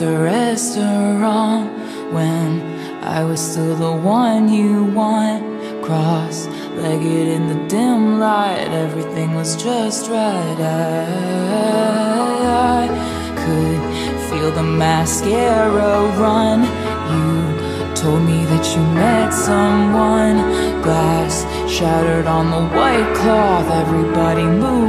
a restaurant when I was still the one you want. Cross-legged in the dim light, everything was just right. I could feel the mascara run. You told me that you met someone. Glass shattered on the white cloth, everybody moved